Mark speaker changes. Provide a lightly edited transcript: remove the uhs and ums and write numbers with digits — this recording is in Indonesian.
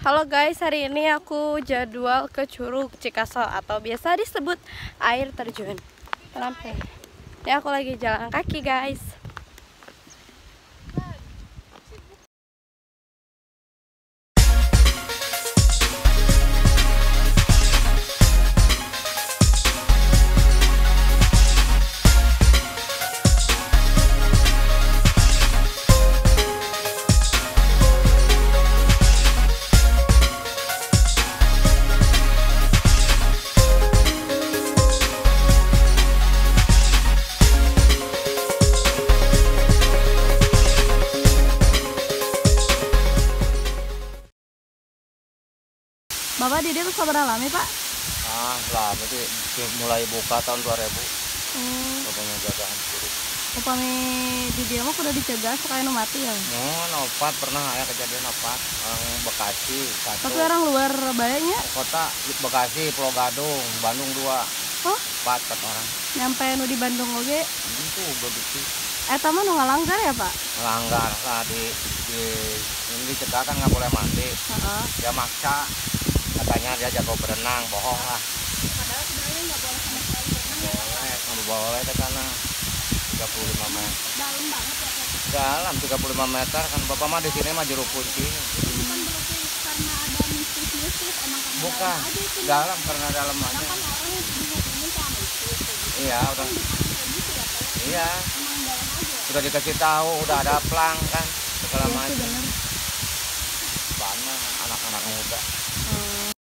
Speaker 1: Halo guys, hari ini aku jadwal ke Curug Cikaso atau biasa disebut air terjun. Kenapa? Ini aku lagi jalan kaki guys. Bapak di dia sabar lama Pak?
Speaker 2: Lama sih, mulai buka tahun 2000. Bapaknya jagaan.
Speaker 1: Upami di dia mah udah dicegah sekali nu mati ya.
Speaker 2: Opat pernah ya kejadian opat orang Bekasi satu.
Speaker 1: Tapi orang luar bayanya
Speaker 2: Kota Bekasi, Pulau Gadung, Bandung 2.
Speaker 1: oh
Speaker 2: 4 orang.
Speaker 1: nyampe nu di Bandung oge.
Speaker 2: Itu begitu.
Speaker 1: Eta mah nu ngalanggar ya Pak?
Speaker 2: Melanggar lah di ini dicegah kan nggak boleh mandi.
Speaker 1: Heeh.
Speaker 2: Dia maksa, katanya dia jago berenang, bohong lah.
Speaker 1: Padahal sebenarnya nggak boleh sama sekali berenang.
Speaker 2: Nggak boleh itu karena 35 meter.
Speaker 1: Dalam banget ya Pak?
Speaker 2: Dalam 35 meter kan bapak mah di sini mah juru kunci.
Speaker 1: Bukan berarti karena ada mistis-mistis, emang karena
Speaker 2: Bukan,
Speaker 1: dalam aja itu.
Speaker 2: dalam karena dalam aja.
Speaker 1: Kan orang dihubungin sama mistis.
Speaker 2: Iya, udah.
Speaker 1: Kan bukan gitu ya Pak?
Speaker 2: Iya,
Speaker 1: Emang dalam aja.
Speaker 2: sudah dikasih tahu, udah ada plang kan, segala
Speaker 1: Iya sih
Speaker 2: macam.
Speaker 1: bener.
Speaker 2: Mana anak-anak muda.